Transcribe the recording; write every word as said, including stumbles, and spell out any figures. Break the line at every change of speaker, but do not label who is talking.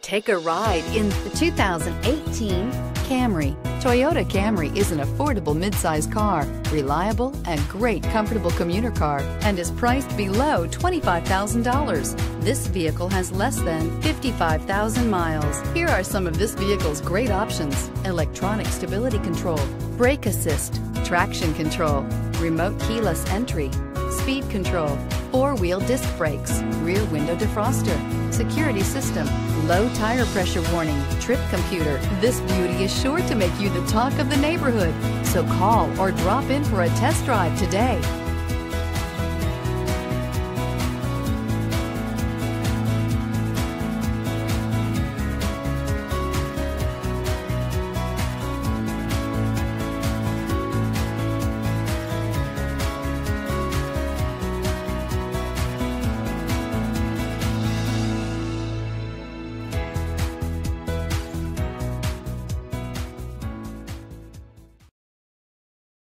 Take a ride in the two thousand eighteen Camry. Toyota Camry is an affordable midsize car, reliable and great comfortable commuter car, and is priced below twenty-five thousand dollars. This vehicle has less than fifty-five thousand miles. Here are some of this vehicle's great options: electronic stability control, brake assist, traction control, remote keyless entry, speed control, four-wheel disc brakes, rear window defroster, security system, low tire pressure warning, trip computer. This beauty is sure to make you the talk of the neighborhood. So call or drop in for a test drive today.